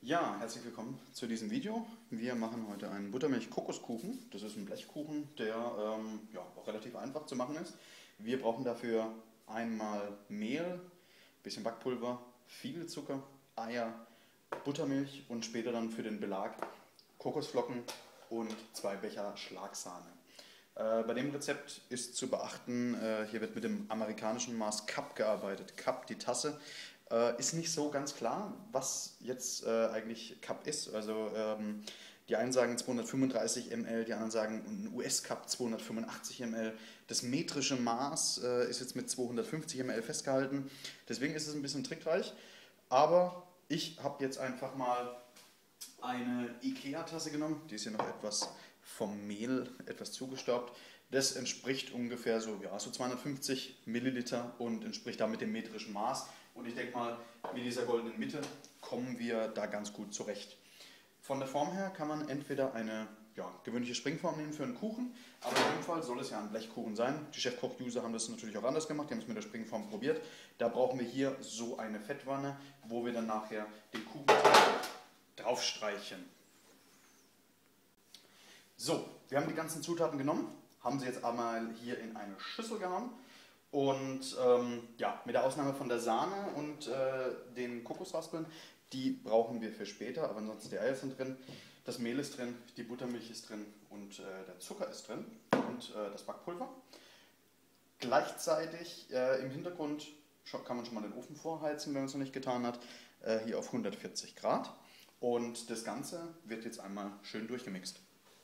Ja, herzlich willkommen zu diesem Video. Wir machen heute einen Buttermilch-Kokoskuchen. Das ist ein Blechkuchen, der ja, auch relativ einfach zu machen ist. Wir brauchen dafür einmal Mehl, bisschen Backpulver, viel Zucker, Eier, Buttermilch und später dann für den Belag Kokosflocken und 2 Becher Schlagsahne. Bei dem Rezept ist zu beachten, hier wird mit dem amerikanischen Maß Cup gearbeitet. Cup, die Tasse. Ist nicht so ganz klar, was jetzt eigentlich Cup ist. Also die einen sagen 235 ml, die anderen sagen ein US-Cup 285 ml. Das metrische Maß ist jetzt mit 250 ml festgehalten. Deswegen ist es ein bisschen trickreich. Aber ich habe jetzt einfach mal eine Ikea-Tasse genommen. Die ist hier noch etwas vom Mehl etwas zugestaubt. Das entspricht ungefähr so 250 Milliliter und entspricht damit dem metrischen Maß. Und ich denke mal, mit dieser goldenen Mitte kommen wir da ganz gut zurecht. Von der Form her kann man entweder eine gewöhnliche Springform nehmen für einen Kuchen, aber in dem Fall soll es ja ein Blechkuchen sein. Die Chefkoch-User haben das natürlich auch anders gemacht, die haben es mit der Springform probiert. Da brauchen wir hier so eine Fettwanne, wo wir dann nachher den Kuchen draufstreichen. So, wir haben die ganzen Zutaten genommen, haben sie jetzt einmal hier in eine Schüssel genommen. Und mit der Ausnahme von der Sahne und den Kokosraspeln, die brauchen wir für später, aber ansonsten die Eier sind drin, das Mehl ist drin, die Buttermilch ist drin und der Zucker ist drin und das Backpulver. Gleichzeitig im Hintergrund kann man schon mal den Ofen vorheizen, wenn man es noch nicht getan hat, hier auf 140 Grad. Und das Ganze wird jetzt einmal schön durchgemixt.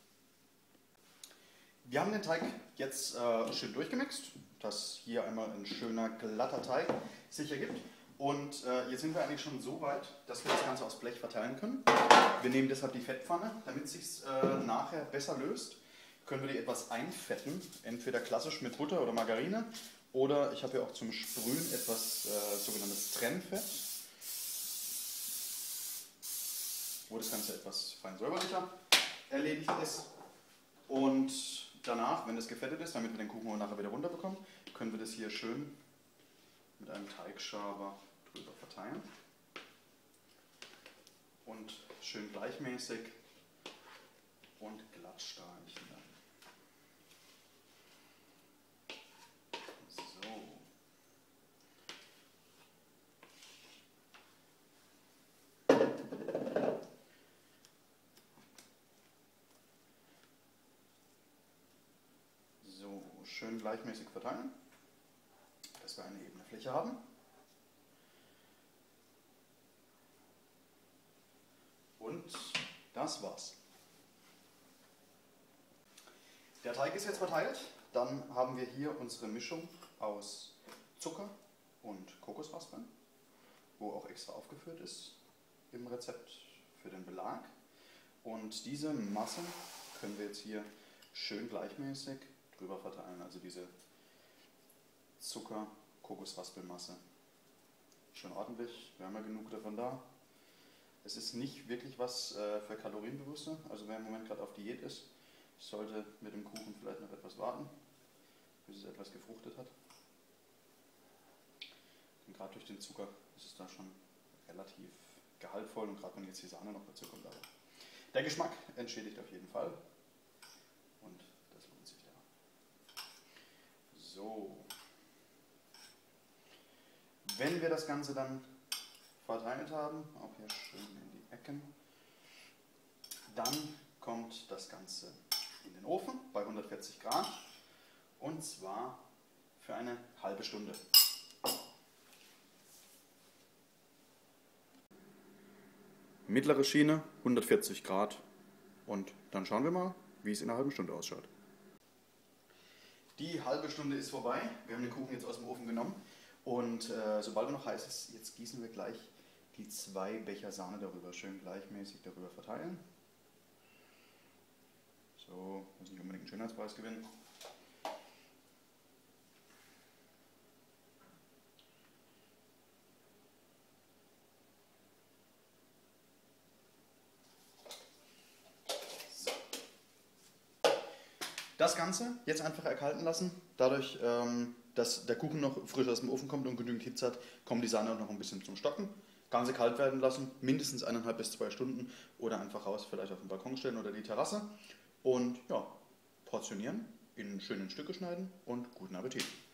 Wir haben den Teig jetzt schön durchgemixt, dass hier einmal ein schöner glatter Teig sich ergibt. Und jetzt sind wir eigentlich schon so weit, dass wir das Ganze aufs Blech verteilen können. Wir nehmen deshalb die Fettpfanne, damit es sich nachher besser löst. Können wir die etwas einfetten, entweder klassisch mit Butter oder Margarine. Oder ich habe hier auch zum Sprühen etwas sogenanntes Trennfett, wo das Ganze etwas fein säuberlicher erledigt ist. Und danach, wenn das gefettet ist, damit wir den Kuchen auch nachher wieder runterbekommen, können wir das hier schön mit einem Teigschaber drüber verteilen und schön gleichmäßig und glatt streichen. So. Schön gleichmäßig verteilen, dass wir eine ebene Fläche haben. Und das war's. Der Teig ist jetzt verteilt. Dann haben wir hier unsere Mischung aus Zucker und Kokosraspeln, wo auch extra aufgeführt ist im Rezept für den Belag. Und diese Masse können wir jetzt hier schön gleichmäßig drüber verteilen, also diese Zucker-Kokosraspelmasse. Schön ordentlich, wir haben ja genug davon da. Es ist nicht wirklich was für Kalorienbewusste, also wer im Moment gerade auf Diät ist, sollte mit dem Kuchen vielleicht noch etwas warten, bis es etwas gefruchtet hat. Und gerade durch den Zucker ist es da schon relativ gehaltvoll und gerade wenn jetzt die Sahne noch dazu kommt. Aber der Geschmack entschädigt auf jeden Fall. Und das lohnt sich da. So. Wenn wir das Ganze dann verteilt haben, auch hier schön in die Ecken, dann kommt das Ganze in den Ofen bei 140 Grad und zwar für eine halbe Stunde. Mittlere Schiene, 140 Grad und dann schauen wir mal, wie es in einer halben Stunde ausschaut. Die halbe Stunde ist vorbei. Wir haben den Kuchen jetzt aus dem Ofen genommen und sobald er noch heiß ist, jetzt gießen wir gleich die 2 Becher Sahne darüber. Schön gleichmäßig darüber verteilen. So, muss nicht unbedingt einen Schönheitspreis gewinnen. Das Ganze jetzt einfach erkalten lassen. Dadurch, dass der Kuchen noch frisch aus dem Ofen kommt und genügend Hitze hat, kommt die Sahne auch noch ein bisschen zum Stocken. Ganze kalt werden lassen, mindestens 1,5 bis 2 Stunden oder einfach raus, vielleicht auf den Balkon stellen oder die Terrasse und ja, portionieren, in schönen Stücke schneiden und guten Appetit.